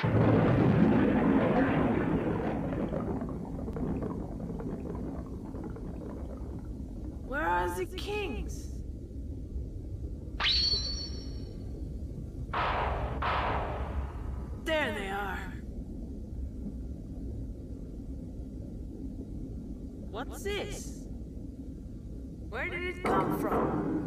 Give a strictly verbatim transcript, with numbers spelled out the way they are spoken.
Where are the kings? There they are. What's this? Where did it come from?